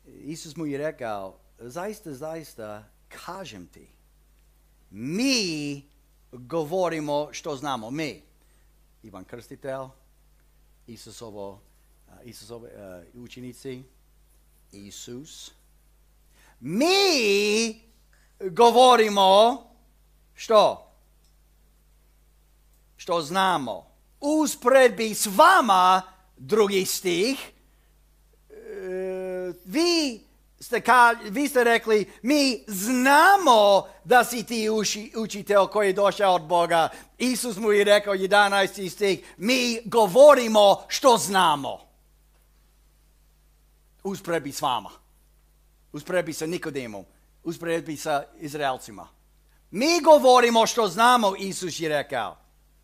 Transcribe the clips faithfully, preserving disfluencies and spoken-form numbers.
Isus mu je rekao, zaista, zaista, kažem ti, mi govorimo što znamo, mi. Ivan Krstitelj, Isusovo, Isusovi uh, učenici, Isus. Mi govorimo što? Što znamo. Usporedbi s vama, drugi stih, uh, vi, ste ka, vi ste rekli, mi znamo da si ti uši, učitelj koji je došao od Boga. Isus mu je rekao, jedanaesti stih, mi govorimo što znamo. Usporedbi s vama. Usporedbi sa Nikodemom. Usporedbi sa Izraelcima. Mi govorimo što znamo, Isus je rekao.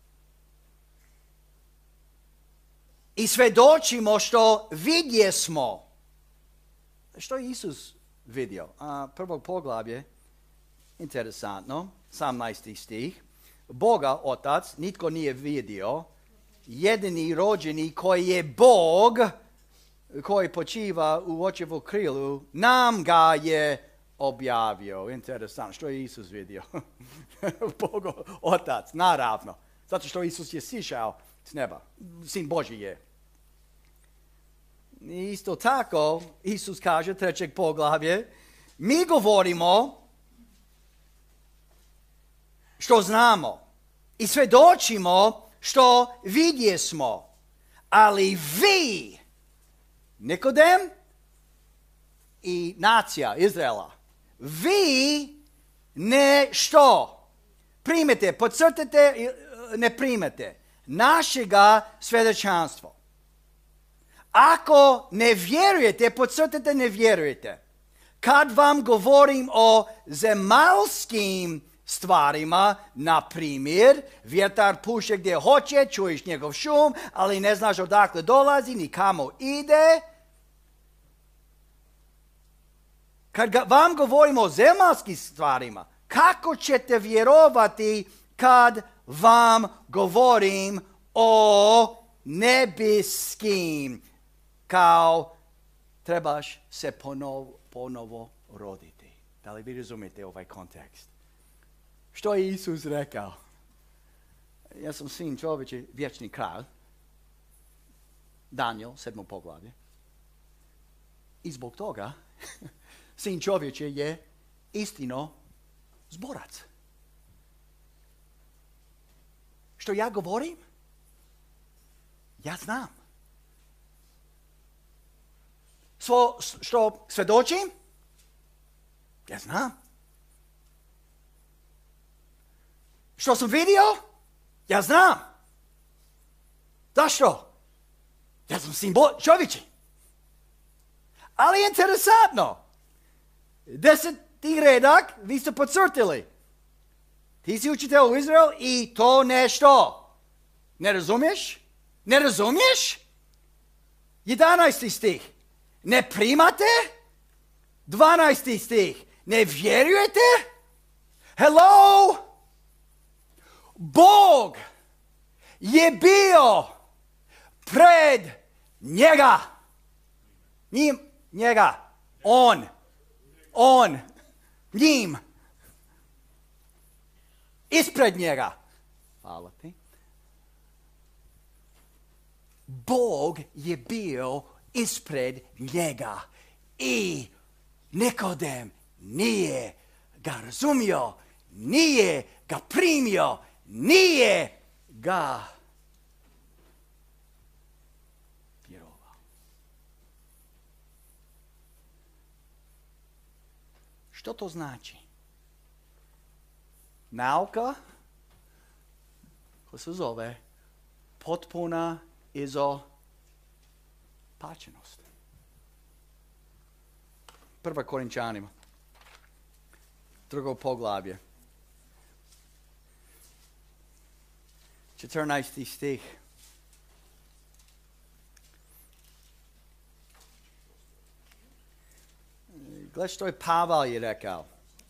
I svedočimo što vidjesmo. Što je Isus vidio? A, prvo poglavlje, interesantno, osamnaesti stih. Boga, Otac, nitko nije vidio, jedini rođeni koji je Bog, koji počiva u očevu krilu, nam ga je objavio. Interesantno, što je Isus vidio? Bog, Otac, naravno. Zato što Isus je sišao s neba. Sin Božji je. Isto tako, Isus kaže, trećeg poglavlje, mi govorimo što znamo i svedočimo što vidjesmo, ali vi, Nikodem i nacija Izraela, vi ne što? Primete, podcrtate, ne primete našega svjedočanstva. Ako ne vjerujete, podcrtate ne vjerujete. Kad vam govorim o zemaljskim stvarima, na primjer, vjetar puše gdje hoće, čuješ njegov šum, ali ne znaš odakle dolazi, ni kamo ide. Kad vam govorim o zemaljskim stvarima, kako ćete vjerovati kad vam govorim o nebeskim? Kao trebaš se ponovo, ponovo roditi. Da li vi razumijete ovaj kontekst? Što je Isus rekao? Ja sam sin čovječe, vječni kralj. Daniel, sedmo poglavlje. I zbog toga, sin čovječe je istino zborac. Što ja govorim? Ja znam. Svo, što svedočim? Ja znam. Što sam vidio? Ja znam. Zašto? Ja sam sin čovječi. Ali interesantno. Deseti redak, vi ste podcrtili. Ti si učitelj u Izrael i to nešto. Ne razumiješ? Ne razumiješ? Jedanaesti stih. Ne primate? Dvanaesti stih. Ne vjerujete? Hello? Bog je bio pred njega. Njim, njega. On. On. Njim. Ispred njega. Hvala ti. Bog je bio ispred njega i Nikodem nije ga razumio, nije ga primio, nije ga vjerovao. Što to znači? Nauka koja se zove potpuna izopačenost. Prva Korinčanima, drugo poglavlje, četrnaesti stih. Gledaj što je Pavel je rekao.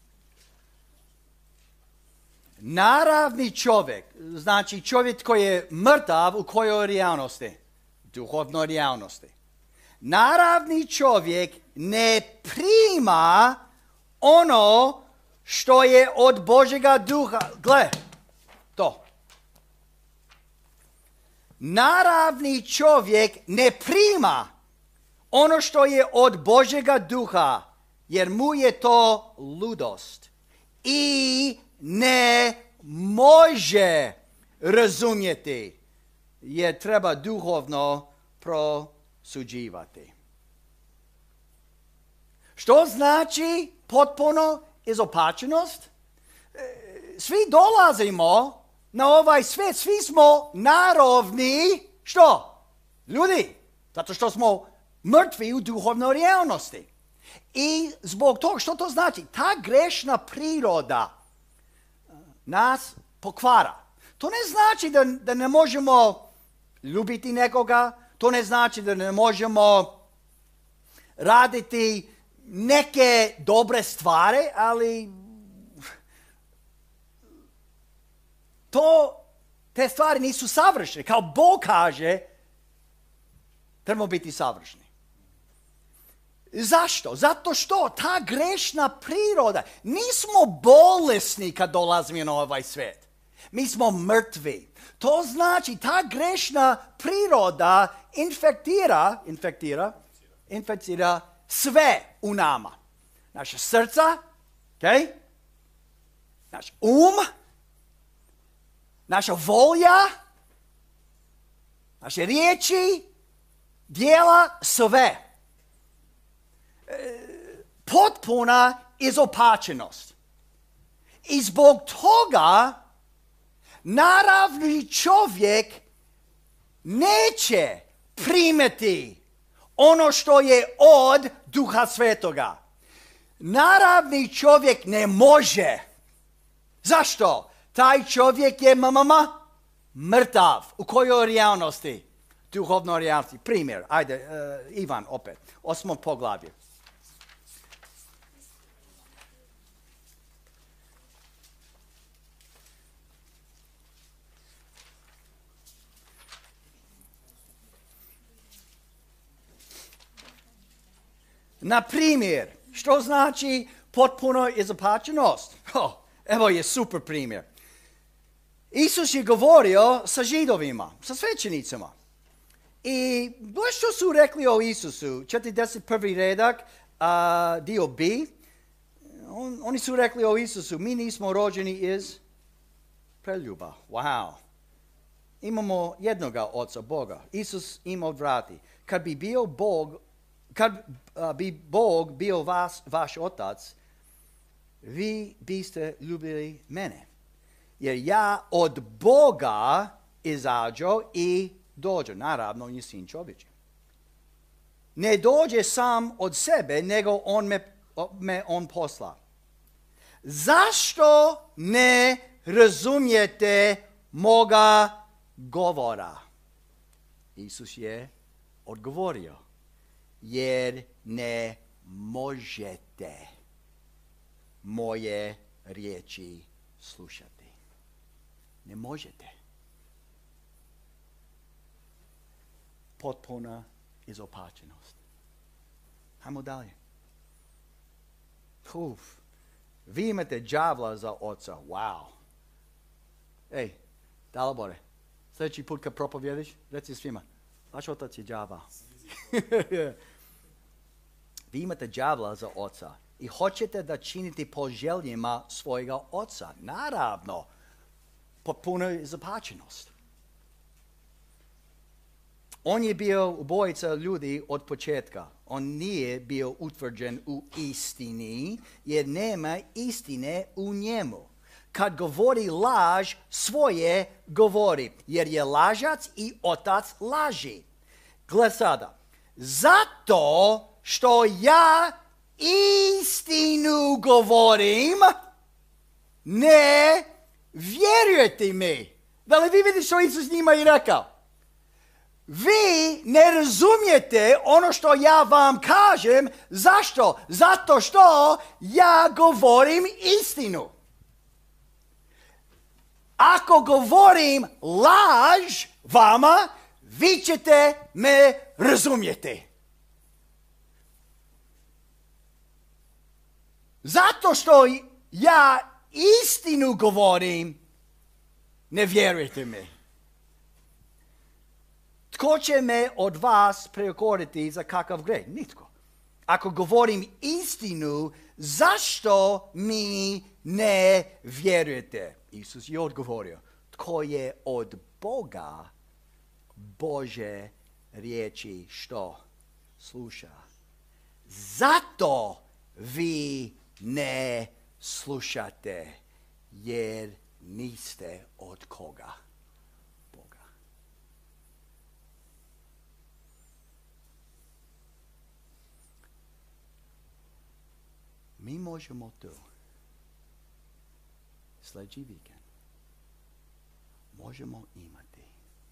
Naravni čovjek, znači čovjek koji je mrtav u kojoj realnosti? Duhovnoj realnosti. naravni čovjek ne prima ono što je od Božjega duha. Gle, to. Naravni čovjek ne prima ono što je od Božjega duha, jer mu je to ludost. I ne može razumjeti, jer treba duhovno prosuđivati. Što znači potpuno izopačenost? Svi dolazimo na ovaj svijet, svi smo naravni, što? Ljudi, zato što smo mrtvi u duhovnoj realnosti. I zbog toga, što to znači? Ta grešna priroda nas pokvara. To ne znači da, da ne možemo ljubiti nekoga, to ne znači da ne možemo raditi neke dobre stvari, ali to, te stvari nisu savršene. Kao Bog kaže, trebamo biti savršeni. Zašto? Zato što ta grešna priroda, nismo bolesni kad dolazimo na ovaj svijet. Mi smo mrtvi. To znači ta grešna priroda infektira, infektira, infektira sve u nama. Naša srca, okay? Naš um, naša volja, naše riječi, djela, sve. E, potpuna izopačenost. I zbog toga naravni čovjek neće primiti ono što je od Duha Svetoga. Naravni čovjek ne može. Zašto? Taj čovjek je mama mrtav. U kojoj realnosti? Duhovnoj realnosti. Primjer, ajde, uh, Ivan opet, osmo poglavlje. Na primjer, što znači potpuno izopačenost? Oh, evo je super primjer. Isus je govorio sa židovima, sa svećenicima. I što su rekli o Isusu? četrdeset prvi redak, uh, dio B. On, oni su rekli o Isusu, mi nismo rođeni iz preljuba. Wow. Imamo jednoga oca, Boga. Isus ima vrati. Kad bi bio Bog, kad uh, bi Bog bio vas, vaš otac, vi biste ljubili mene. Jer ja od Boga izađo i dođe. Naravno, on je sin čovječji. Ne dođe sam od sebe, nego on me, me on posla. Zašto ne razumijete moga govora? Isus je odgovorio. Jer ne možete moje riječi slušati. Ne možete. Potpuna izopačenost. Hajmo dalje. Uf. Vi imate đavla za oca. Wow. Ej, Dalibore, sljedeći put kad propovjediš, reci svima, vaš otac je đavao. Vi imate đavla za oca i hoćete da činite po željima svojega oca. Naravno, potpuno izopačenost. On je bio ubojica ljudi od početka. On nije bio utvrđen u istini, jer nema istine u njemu. Kad govori laž, svoje govori, jer je lažac i otac laži. Gle sada, zato što ja istinu govorim, ne vjerujete mi. Da li vi vidite što Isus njima i rekao? Vi ne razumijete ono što ja vam kažem. Zašto? Zato što ja govorim istinu. Ako govorim laž vama, vi ćete me razumjeti. Zato što ja istinu govorim, ne vjerujete mi. Tko će me od vas prekoriti za kakav greh? Nitko. Ako govorim istinu, zašto mi ne vjerujete? Isus je odgovorio, tko je od Boga, Bože riječi što sluša. Zato vi ne slušate, jer niste od koga? Boga. Mi možemo tu sljedeći vikend možemo imati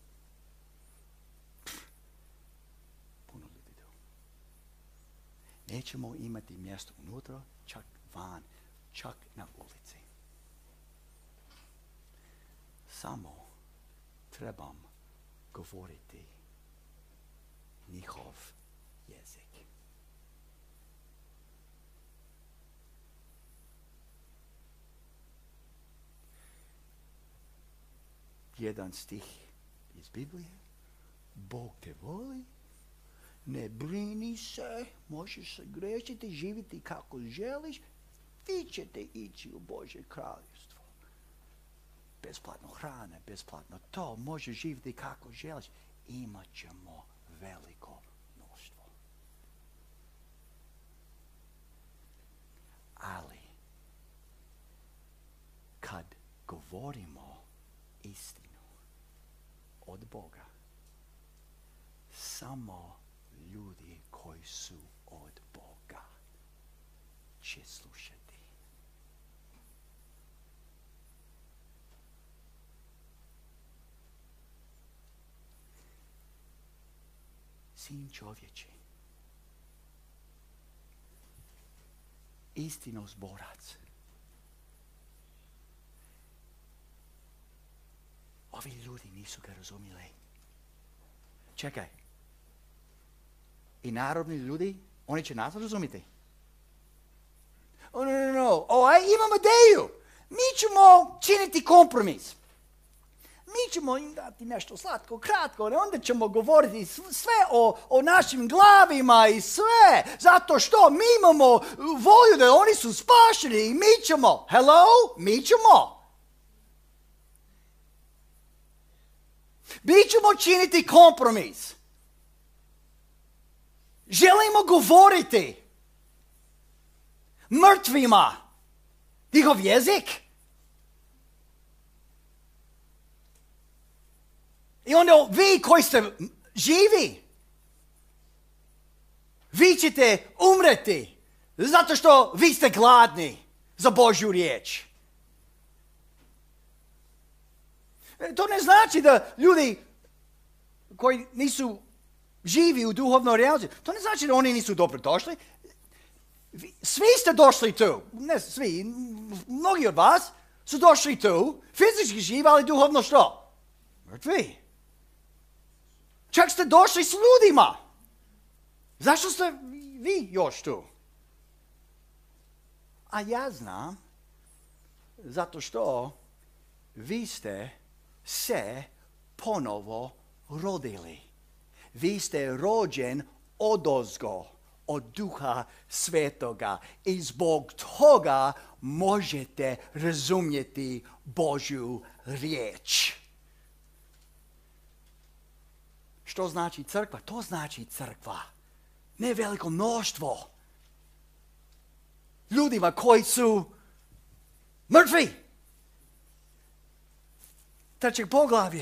puno ljudi tu. Nećemo imati mjesto unutra, čak van, čak na ulici. Samo trebam govoriti njihov jezik. Jedan stih iz Biblije. Bog te voli, ne brini se, možeš se grešiti, živjeti kako želiš, vi ćete ići u Božje kraljevstvo. Besplatno hrane, besplatno to, možeš živjeti kako želiš, imat ćemo veliko mnoštvo. Ali, kad govorimo istinu od Boga, samo ljudi koji su od Boga će slušati. Sin čovječi, istinosborac. Ovi ljudi nisu ga razumjeli. Čekaj. I narodni ljudi, oni će nas razumjeti. Oh, no, no, no. O, aj, imamo ideju. Mi ćemo činiti kompromis. Mi ćemo im dati nešto slatko, kratko, onda ćemo govoriti sve o, o našim glavima i sve. Zato što mi imamo volju da oni su spašeni i mi ćemo. Hello? Mi ćemo. Mi ćemo činiti kompromis. Želimo govoriti mrtvima njihov jezik. I onda vi koji ste živi, vi ćete umreti zato što vi ste gladni za Božju riječ. To ne znači da ljudi koji nisu živi u duhovnoj realnosti, to ne znači da oni nisu dobro došli. Svi ste došli tu, ne svi, mnogi od vas su došli tu, fizički živi, ali duhovno što? Mrtvi. Čak ste došli s ljudima. Zašto ste vi još tu? A ja znam, zato što vi ste se ponovo rodili. Vi ste rođen odozgo, od Duha Svetoga i zbog toga možete razumjeti Božju riječ. Što znači crkva? To znači crkva. Ne veliko mnoštvo. Ljudima koji su mrtvi. Treće poglavlje.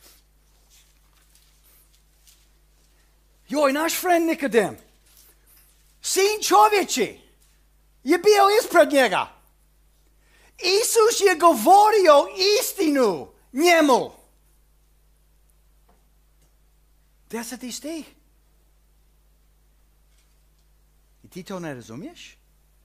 Joj, naš friend Nikodem, sin čovječi, je bio ispred njega. Isus je govorio istinu njemu. Deseti stih. I ti to ne razumiješ?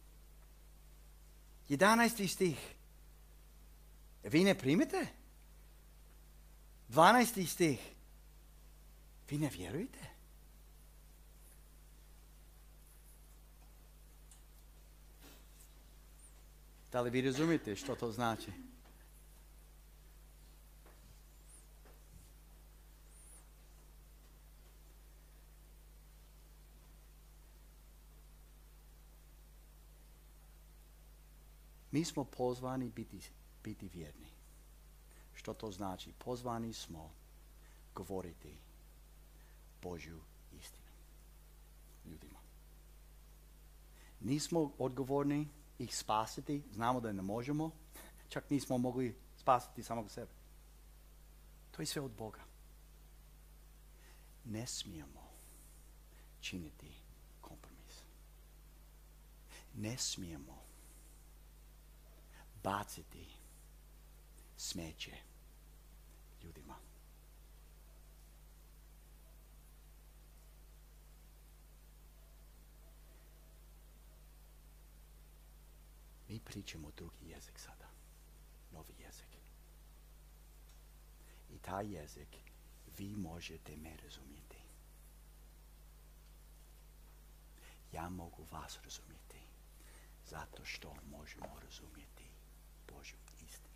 Jedanaesti stih. Vi ne primite? Dvanaesti stih. Vi ne vjerujete? Da li vi razumijete što to znači? Mi smo pozvani biti, biti vjerni. Što to znači? Pozvani smo govoriti Božju istinu ljudima. Nismo odgovorni ih spasiti, znamo da ne možemo, čak nismo mogli spasiti samog sebe. To je sve od Boga. Ne smijemo činiti kompromis. Ne smijemo baciti smeće ljudima. Mi pričamo drugi jezik sada. Novi jezik. I taj jezik vi možete me razumjeti. Ja mogu vas razumjeti. Zato što možemo razumjeti Božju istinu.